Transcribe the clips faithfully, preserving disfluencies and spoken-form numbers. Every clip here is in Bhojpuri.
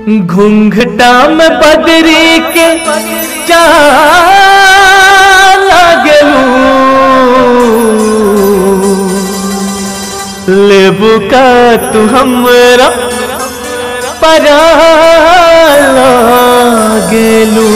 घूंघटा में बदरी के चाल लागलू लेबू का तू हमरा परा लागलू।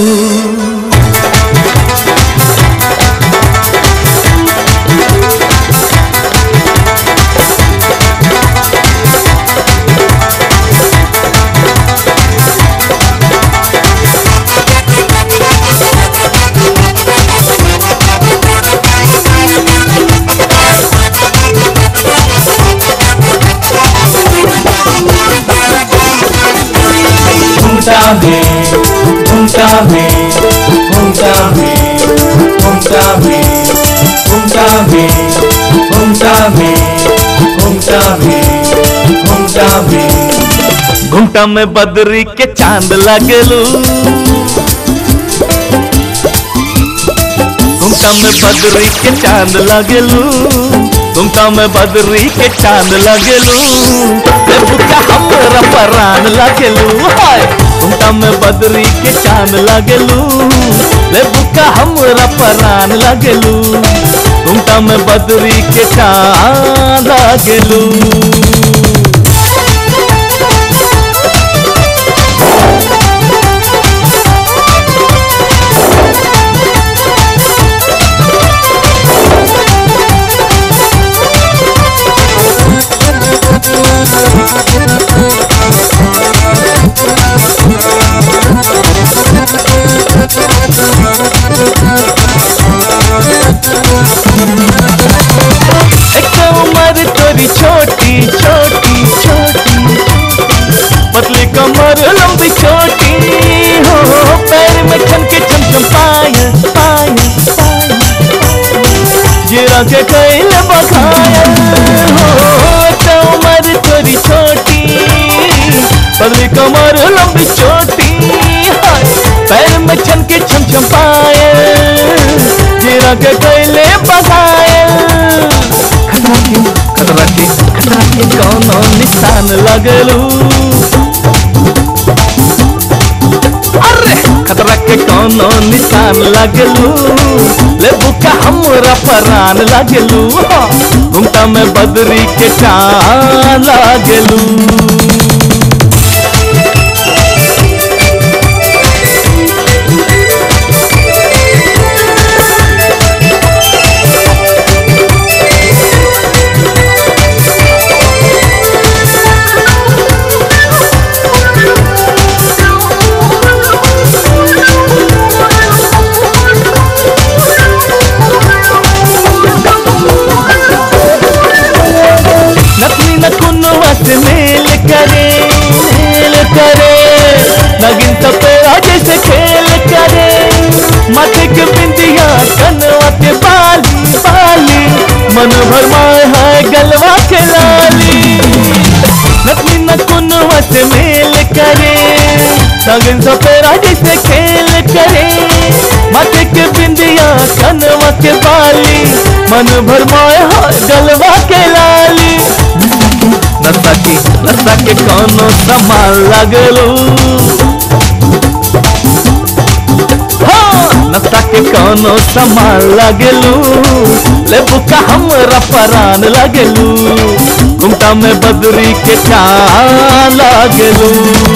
घूमता है घूमता है घूमता है घूमता है घूमता है घूमता है घूमता है घूमता है। घूमटा में बदरी के चांद लागलू, घूमटा में बदरी के चांद लागलू, घूमटा में बदरी के चांद लागलू लेबुका हमरा परान लागलू। हाय घूमटा में बदरी के चांद लागलू लेबुका हमरा परान लागलू। घूमटा में बदरी के चांद लागलू। छोटी छोटी छोटी पतली कमर लंबी छोटी हो, पैर में छन के छम छम पायल पायल जीरा के कैल बखायल हो। कमर तोरी छोटी पतली कमर लंबी छोटी पैर में छन के छम छम पायल जीरा के कैले बखायल। खतरा के खतरा के कौनो निशान लगलू, अरे खतरा के कौनो निशान लगलू लेबुका हमरा परान लगलू। घूमटा में बदरी के चांद लगलू। मेल करे मेल करे नगिन सपेरा जैसे खेल करे। माथे के बिंदिया कनवा के बाली बाली मन भरमाए है गलवा के लाली। नकली नकुनवा से मेल करे नगिन सपेरा जैसे खेल करे। माथे के बिंदिया कनवा के बाली मन भरमाए है गलवा के लाली। नशा की नशा के कौनो सामान लगलू, हाँ नशा के कौनो सामान लगलू लेबुका हमरा परान लगलू। घूमटा में बदरी के चांद लगलू।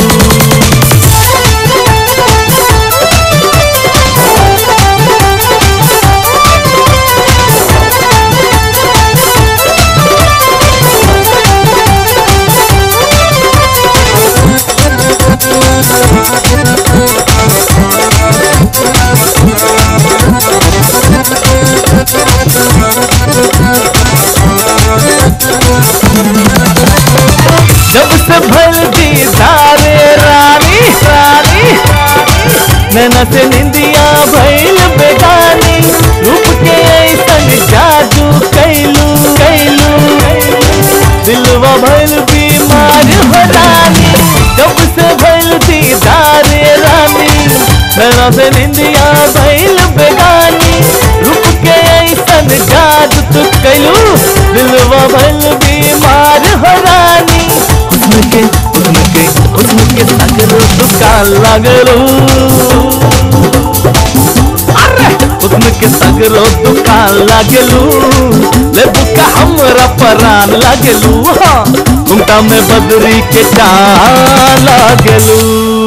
जब से भल दीदारे रानी रानी नैना से निंदिया भइल बेगानी। रूप के ऐसन जादू कैलू कैलू दिलवा भइल बीमार हो रानी। जब से भल दीदारे रानी नैना से निंदिया भइल बेगानी। रूप के ऐसन जादू तू कैलू दिलवा भइल बीमार हो रानी। हुस्न के हुस्न के हुस्न के दुकान लागलू अरे हुस्न के सगरो दुकान लागलू ले बुका हमरा परान लागलू हाँ घुमटा में बदरी के चाल लागलू।